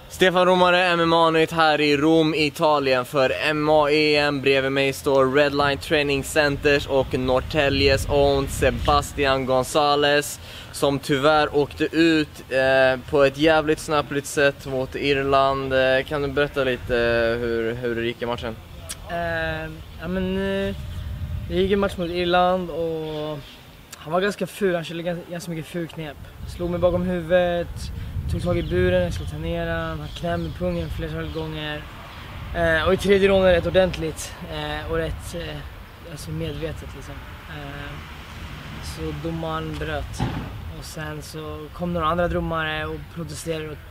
Stefan Romare, MMA-nytt här i Rom, Italien för MMA-EM. Bredvid mig står Redline Training Centers och Norrtäljes own Sebastian González, som tyvärr åkte ut på ett jävligt snöpligt sätt mot Irland. Kan du berätta lite hur det gick i matchen? Det gick en match mot Irland och han var ganska ful, han körde ganska mycket fulknep. Slog mig bakom huvudet, tog tag i buren, jag skulle ta ner han knämde med pungen flera gånger. Och i tredje ronden rätt ordentligt och rätt medvetet liksom. Så domaren bröt. Och sen så kom några andra domare och protesterade och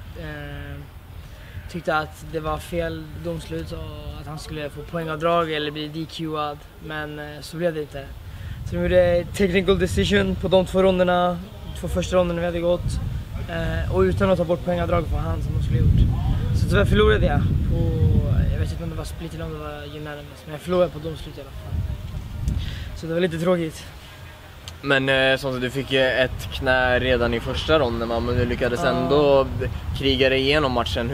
tyckte att det var fel domslut och att han skulle få poängavdrag eller bli DQ'ad. Men så blev det inte. Så de gjorde technical decision på de två första ronderna vi hade gått. Och utan att ta bort poängavdrag på han som de skulle gjort. Så tyvärr förlorade jag på, jag vet inte om det var split eller om det var unanimous, men jag förlorade på domslut i alla fall. Så det var lite tråkigt. Men som du fick ett knä redan i första ronden, men du lyckades ändå kriga dig igenom matchen.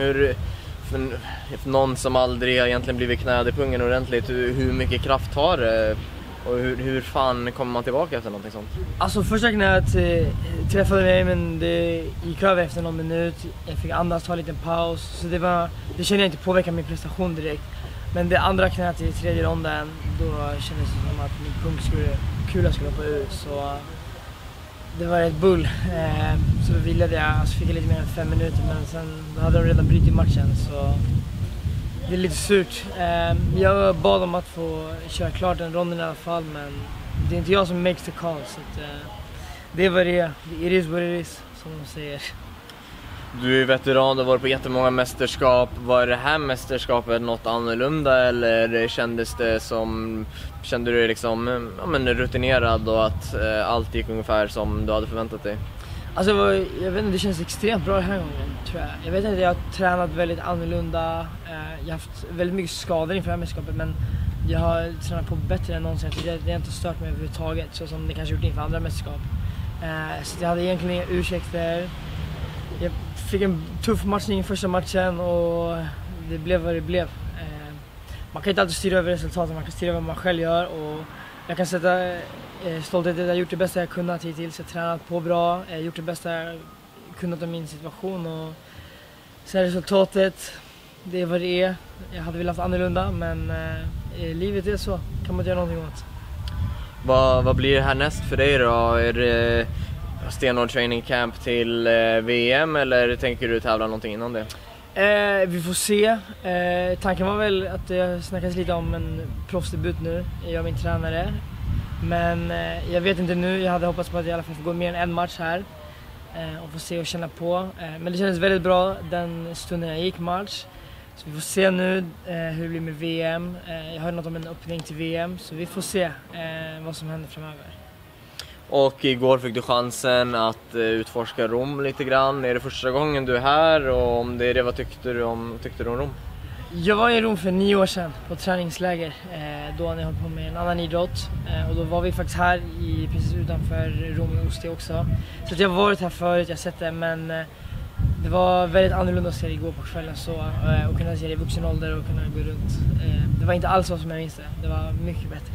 För någon som aldrig har egentligen blivit knäd i pungen ordentligt, hur mycket kraft har det? Och hur fan kommer man tillbaka efter någonting sånt? Alltså första knät träffade mig, men det gick över efter någon minut. Jag fick andas, ta en liten paus. Så det kände jag inte påverka min prestation direkt. Men det andra knät i tredje ronden, då kändes det som att min kula skulle hoppa ur. Så det var ett bull. Så då vilade jag, alltså fick jag lite mer än 5 minuter, men sen då hade de redan brutit matchen. Så det är lite surt. Jag bad om att få köra klart den ronden i alla fall, men det är inte jag som makes the call. Så att, det är vad det är. It is what it is, som de säger. Du är veteran, du har varit på jättemånga mästerskap. Var det här mästerskapet något annorlunda, eller kände du dig liksom rutinerad och att allt gick ungefär som du hade förväntat dig? Alltså jag vet inte, det känns extremt bra den här gången, tror jag. Jag vet inte, jag har tränat väldigt annorlunda. Jag har haft väldigt mycket skador inför det här mästerskapet, men jag har tränat på bättre än någonsin. Det har inte stört mig överhuvudtaget, så som det kanske gjort inför andra mästerskap. Så jag hade egentligen inga ursäkter. Jag fick en tuff matchning i första matchen och det blev vad det blev. Man kan inte alltid styra över resultaten, man kan styra vad man själv gör. Och jag kan sätta stolthet att jag har gjort det bästa jag kunnat hittills. Jag har tränat på bra, jag har gjort det bästa jag kunnat av min situation. Och sen resultatet, det är vad det är. Jag hade velat annorlunda, men livet är så, kan man inte göra någonting åt. Vad blir det härnäst för dig då? Är det stenhård training camp till VM, eller tänker du tävla någonting innan det? Vi får se. Tanken var väl att det snackas lite om en proffsdebut nu, jag och min tränare. Men jag vet inte nu, jag hade hoppats på att jag i alla fall får gå mer än en match här. Och få se och känna på. Men det kändes väldigt bra den stunden jag gick match. Så vi får se nu hur det blir med VM. Jag hörde något om en öppning till VM, så vi får se vad som händer framöver. Och igår fick du chansen att utforska Rom lite grann. Är det första gången du är här, och om det är det, vad tyckte du om Rom? Jag var i Rom för 9 år sedan på träningsläger då jag höll på med en annan idrott. Och då var vi faktiskt här precis utanför Rom i Ostia också. Så jag har varit här förut, jag har sett det, men det var väldigt annorlunda att se det igår på kvällen och kunna se det i vuxen ålder och kunna gå runt. Det var inte alls så som jag minns det, det var mycket bättre.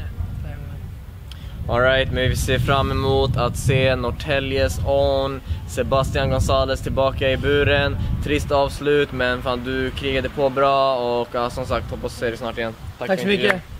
Alright, men vi ser fram emot att se Norrtäljes own Sebastian González tillbaka i buren. Trist avslut, men fan, du krigade på bra och som sagt, hoppas att se dig snart igen. Tack så mycket.